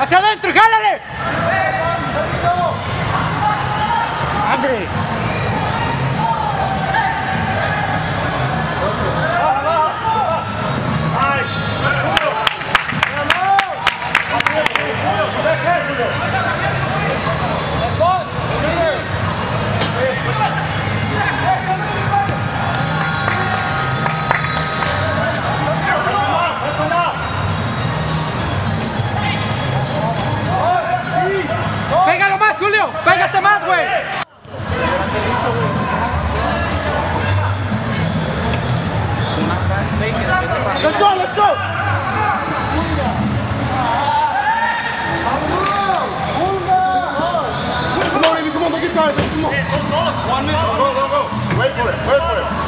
¡Hacia adentro y jálale! ¡Andre! ¡Pégalo más, Julio! ¡Pégate más, güey! Let's go, let's go! Come on, Amy, come on, make it time, come on. 1 minute. Go, go, go. Wait for it, wait for it.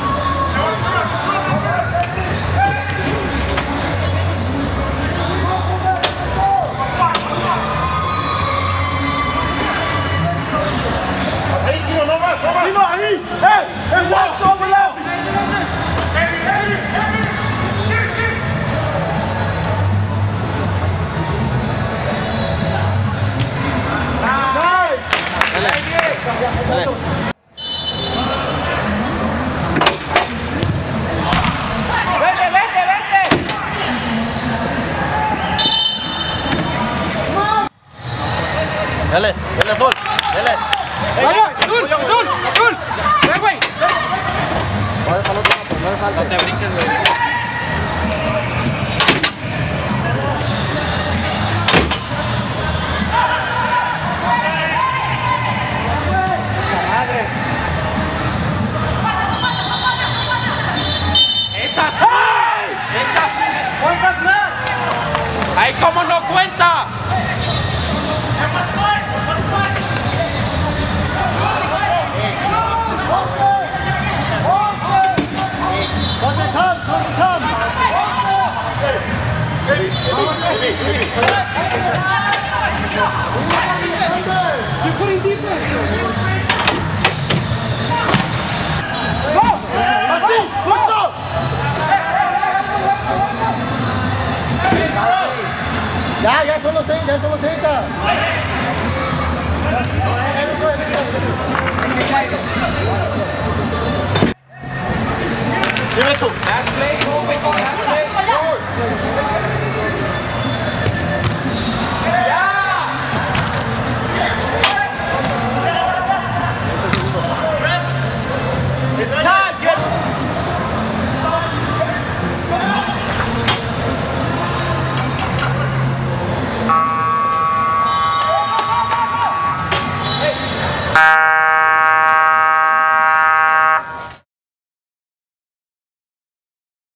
Ahí, el watch over now. Dale, dale azul, dale. ¡Vamos! ¡Azul! ¡Azul! ¡Azul! ¡Ven, güey! No te brinques, güey. ¡Estas! ¡Estas! ¿Cuántas más? ¡Ay, cómo no cuenta! You're putting defense. Go! Así, justo. Ya son los 30, ya son los 30. Dime tú.